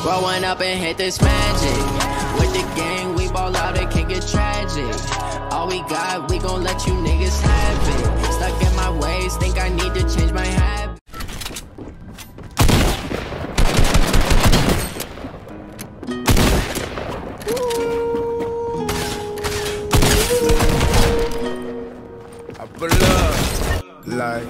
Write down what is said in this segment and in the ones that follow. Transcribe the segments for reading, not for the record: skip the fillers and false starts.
Growing up and hit this magic. With the gang, we ball out, it can get tragic. All we got, we gon' let you niggas have it. Stuck in my ways, think I need to change my habit. I pull up, like,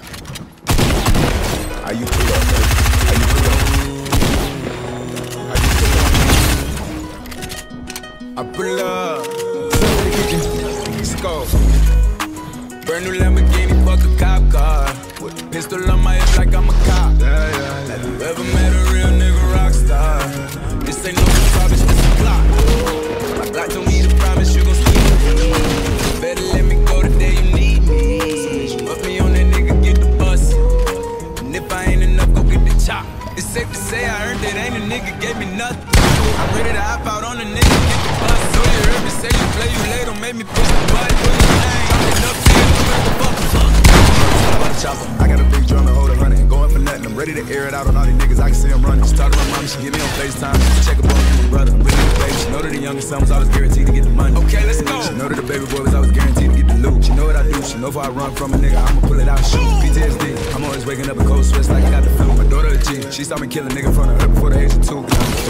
how you pull up, how you pull up, how you pull up, I pull up, let's go, brand new Lamborghini, fuck a cop car, with a pistol on my hip like I'm a cop, have you ever met a real nigga rock star, this ain't no guitar, bitch, this a clock, my Glock told me to promise you gon' sleep, better let me go the day you need me. Put me on that nigga, get the bus. And if I ain't enough, go get the chop. It's safe to say I earned it, ain't a nigga gave me nothing. I'm ready to hop out on the nigga, get the bus. So you heard me say you play, you late, don't make me push the button. Put your name, I'm enough to you, what the fuck is up? I got a big drum to hold a hundred, going for nothing. I'm ready to air it out on all these niggas, I can see them running. She talk to my mom, she get me on FaceTime. Check up on you, brother, I'm really the baby. She know that the youngest son was always guaranteed to get the money. Okay, let's go. She know that the baby boy was always guaranteed to get the loot. She know what I do, she know if I run from a nigga, I'ma pull it out, shoot. PTSD, I'm always waking up in cold sweats like I got the flu. My daughter a G, she saw me kill a nigga in front of her before the age of 2. Before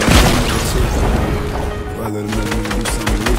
I let a nigga do something to me.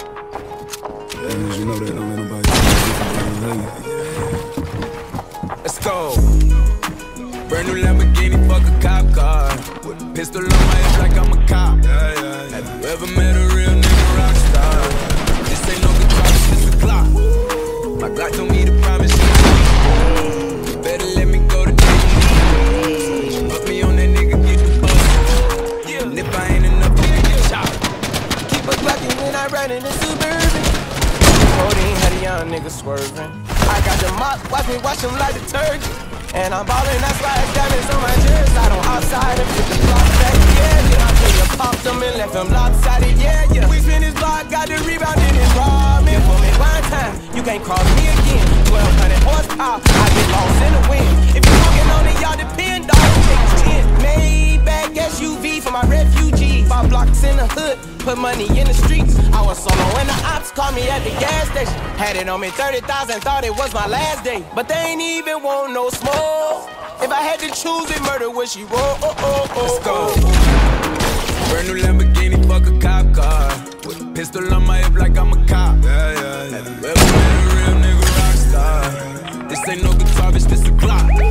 You know that, don't let nobody do you. Let's go. Brand new Lamborghini, fuck a cop car. With a pistol on my hip like I'm a cop. Have you ever met a real nigga rock star? This ain't no guitar, this is a clock. My Glock told me to promise you. Better let me go to day. Put me on that nigga, get the bus. And if I ain't enough, nigga, get shot. Keep a Glockin' when I ride in the Suburban. Codeine had a young nigga swerving. I got the mop, watch me wash him like detergent. And I'm ballin', that's why it's diamonds on my jersey. I don't outside and put the block back, yeah. I tell you, popped them and left them lopsided, yeah. We spin his block, got the rebound in his robbing. For me one time, you can't cross me again. 1200 horsepower, I get lost in the wind. If you walking on it, y'all depend, dog. Take 10 Maybach SUV for my refugee. 5 blocks in the hood, put money in the streets. I was solo when the ops called me at the gas station. Had it on me 30,000, thought it was my last day. But they ain't even want no smoke. If I had to choose it, murder would she roll? Let's go. Brand new Lamborghini, fuck a cop car. With a pistol on my hip like I'm a cop. Have you ever met a real nigga rock star? This ain't no guitar, bitch, this a clock.